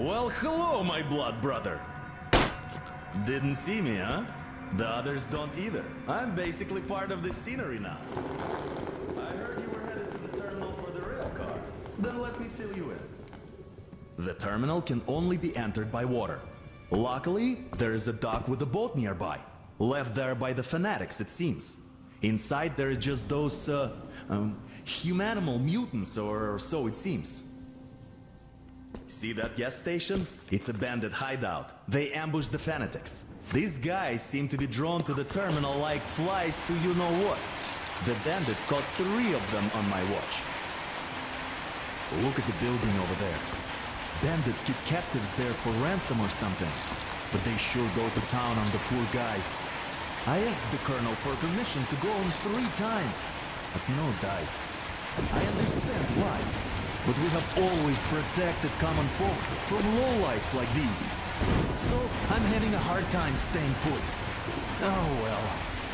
Well, hello, my blood brother. Didn't see me, huh? The others don't either. I'm basically part of the scenery now. I heard you were headed to the terminal for the rail car. Then let me fill you in. The terminal can only be entered by water. Luckily, there is a dock with a boat nearby. Left there by the fanatics, it seems. Inside there is just those, humanimal mutants, or so it seems. See that gas station? It's a bandit hideout. They ambush the fanatics. These guys seem to be drawn to the terminal like flies to you-know-what. The bandit caught 3 of them on my watch. Look at the building over there. Bandits keep captives there for ransom or something. But they sure go to town on the poor guys. I asked the colonel for permission to go on 3 times, but no dice. I understand why, but we have always protected common folk from lowlifes like these. So I'm having a hard time staying put. Oh well.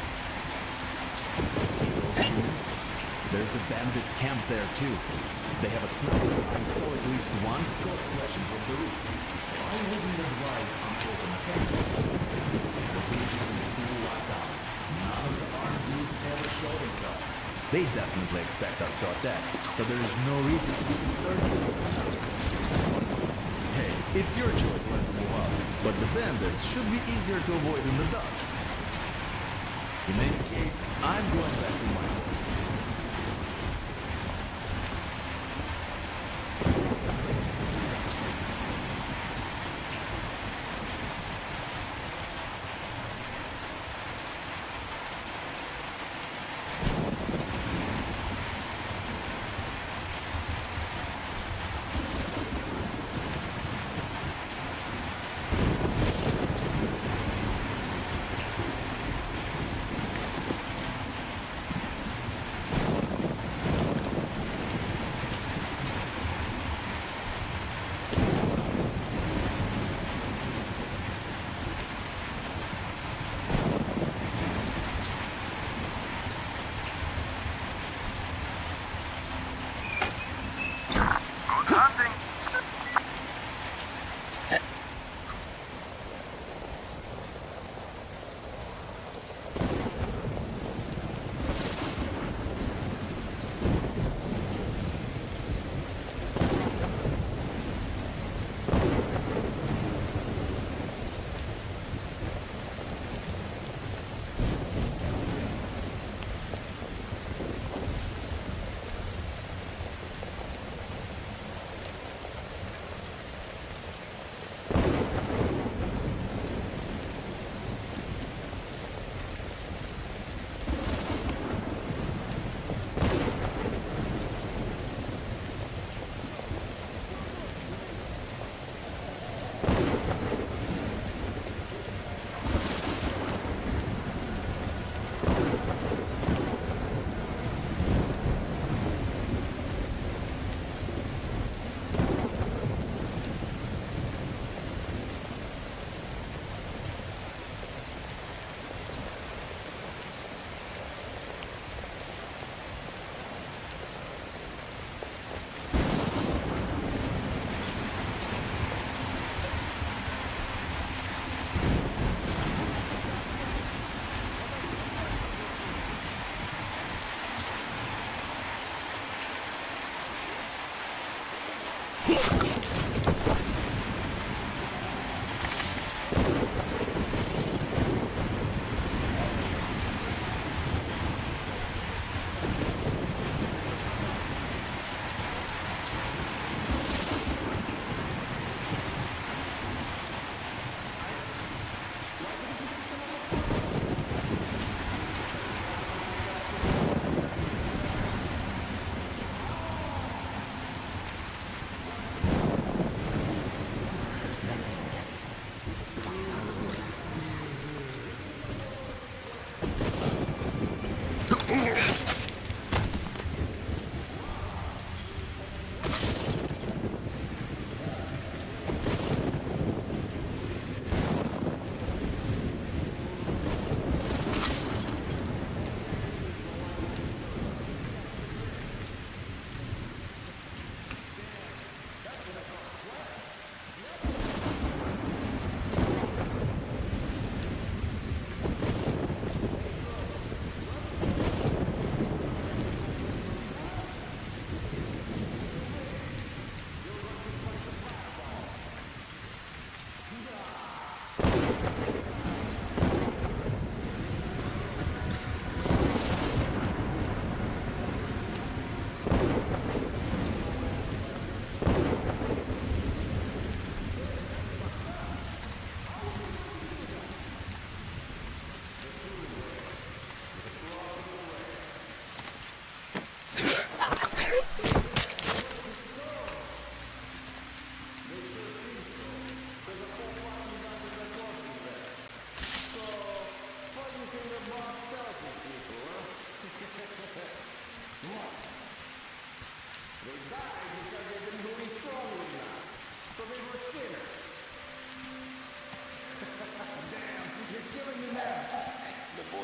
See those ruins? There's a bandit camp there too. They have a sniper. I saw at least one scope flashing from the roof, so I wouldn't advise on open camp. The village is in full lockdown. None of the armed dudes ever show themselves. They definitely expect us to attack, so there is no reason to be concerned. Hey, it's your choice when to move out, but the bandits should be easier to avoid in the dark. In any case, I'm going back to my post.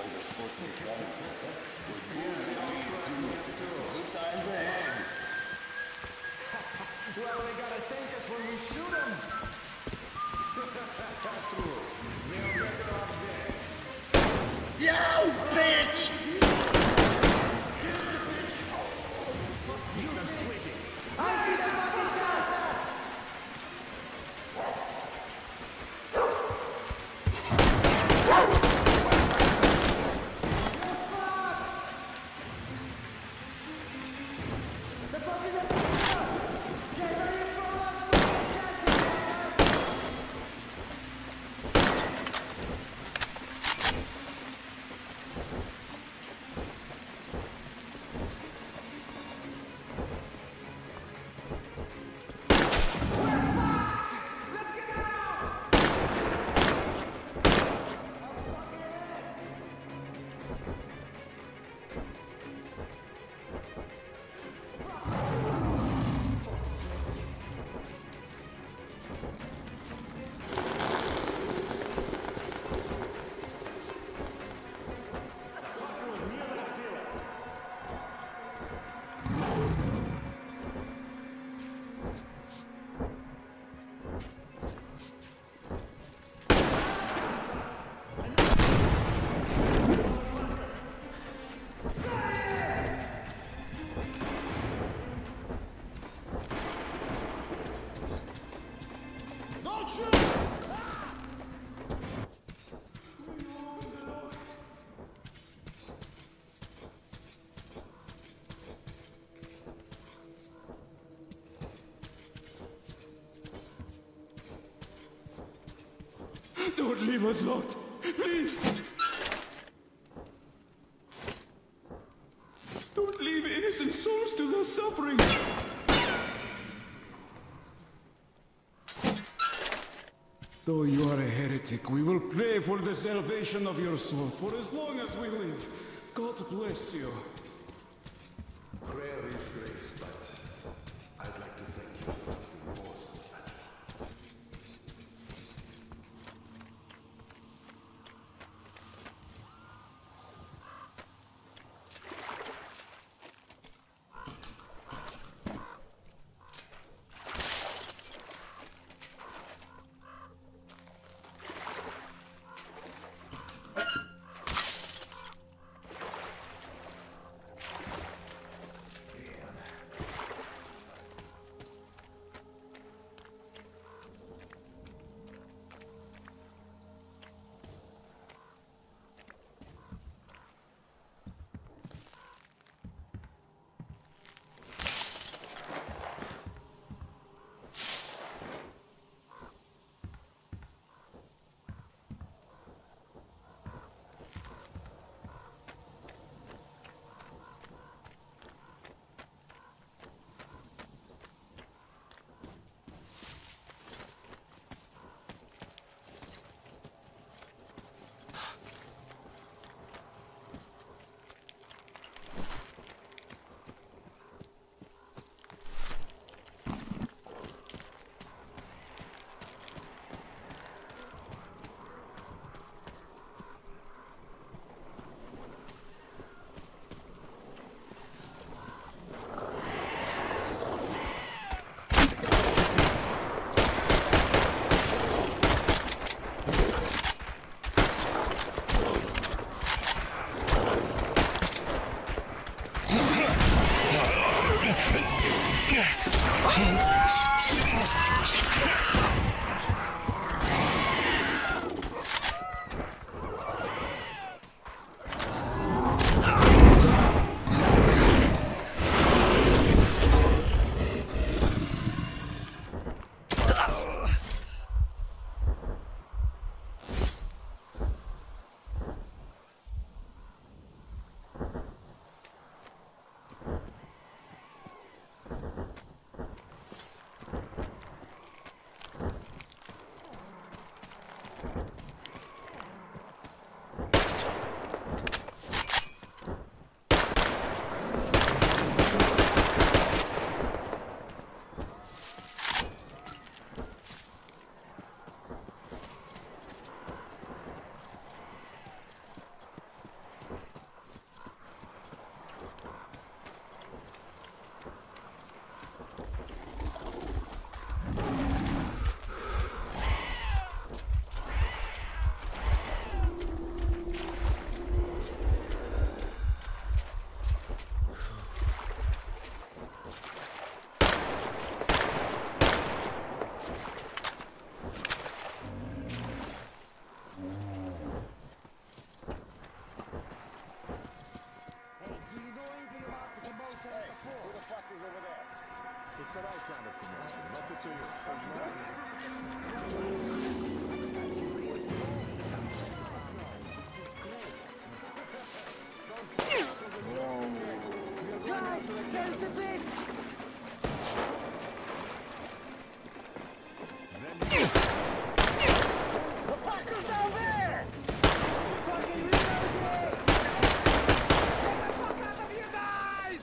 Well, they gotta thank us when we shoot them. They'll get it off there. Yo, bitch! I see the fucking gas! The fuck is that? Get ready for Don't leave us, Lord. Please. Don't leave innocent souls to their suffering. Though you are a heretic, we will pray for the salvation of your soul for as long as we live. God bless you. Prayer is great, but I'd like to thank you for something more substantial. the bitch! The fucker's down there! Fucking reload it! Get the fuck out of here, guys!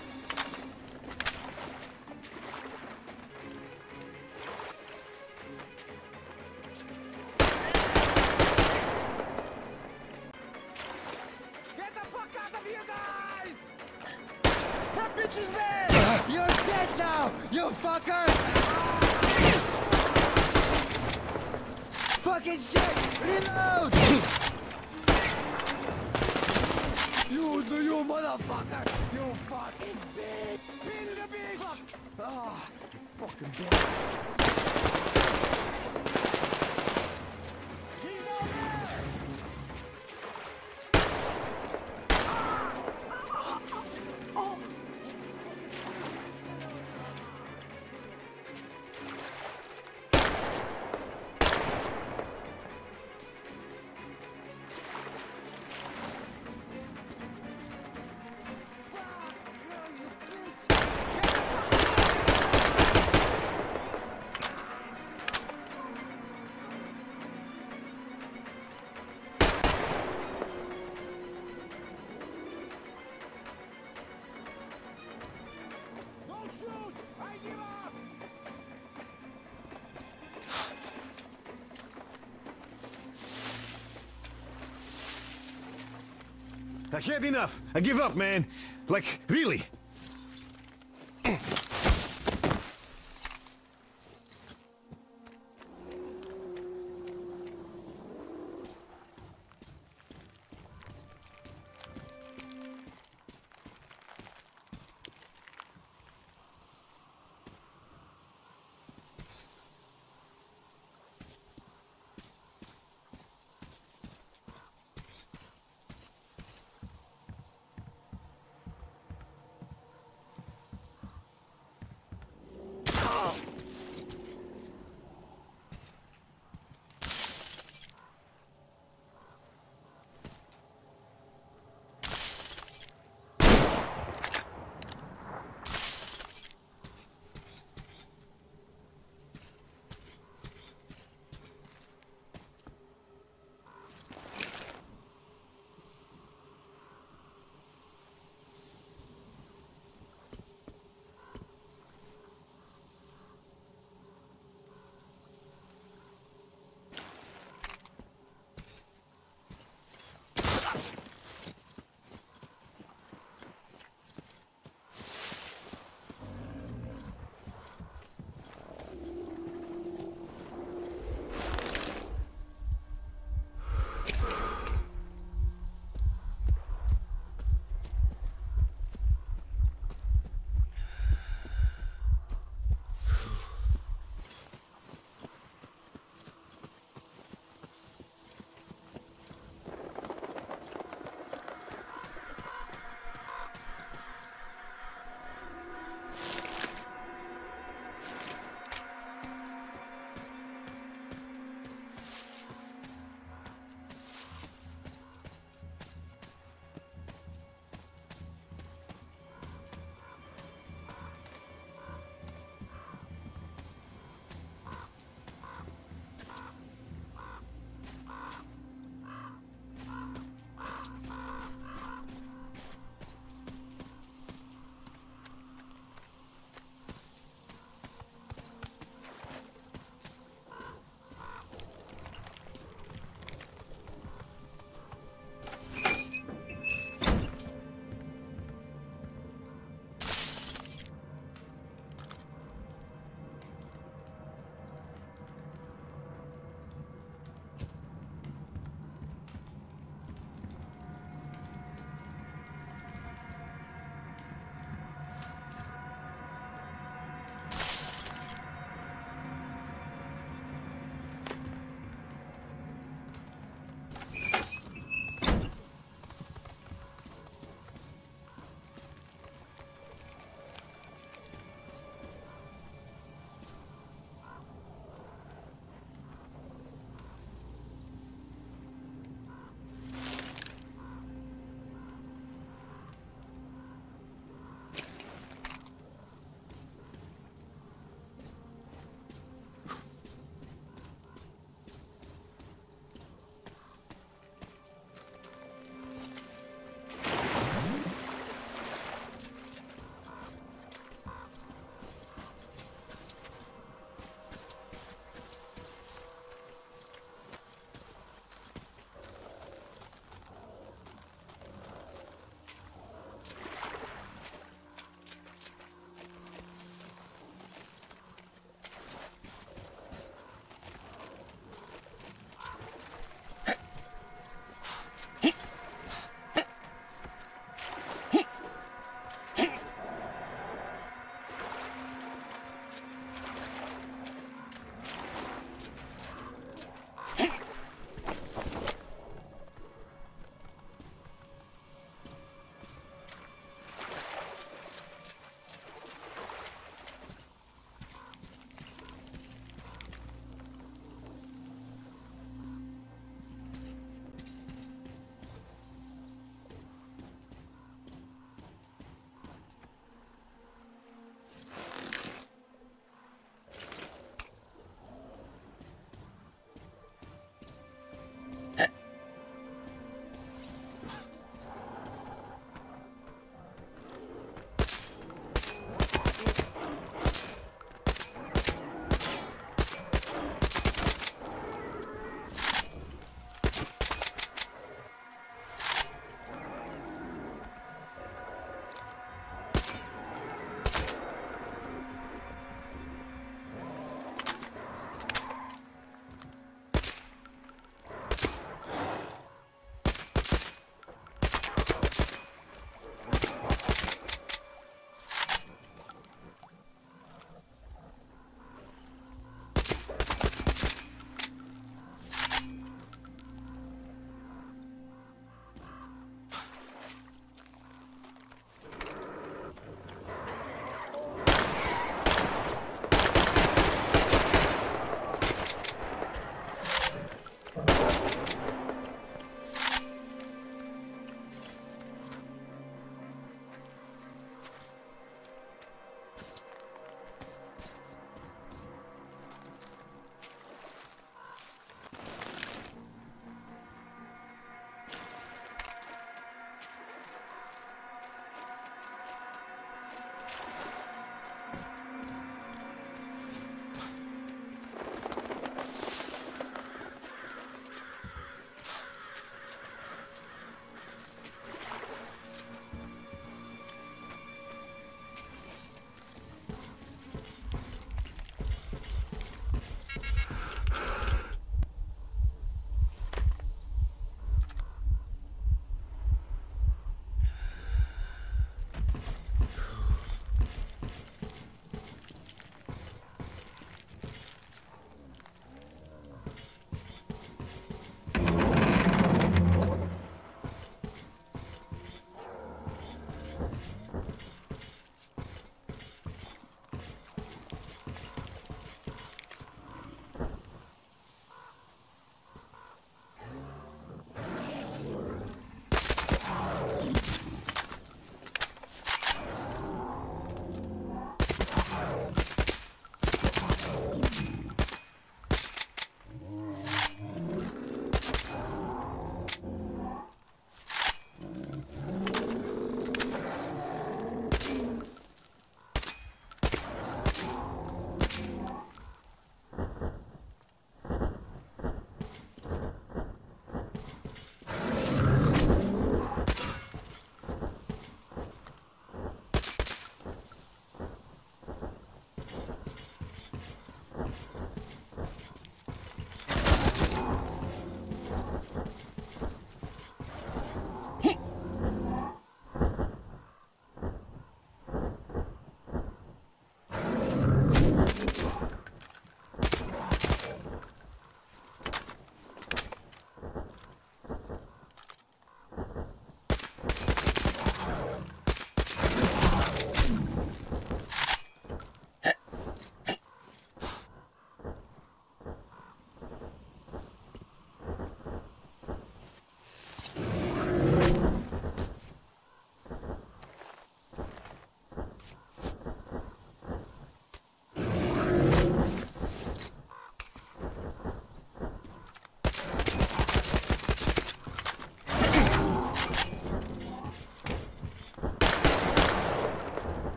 Get the fuck out of here, guys! That bitch is there! You're dead now, you fucker! Fucking shit! Reload! You motherfucker! You fucking bitch! Beat the bitch! Fuck! Ah, fucking bitch! He's over there! Don't shoot! I give up! I had enough. I give up, man. Like, really.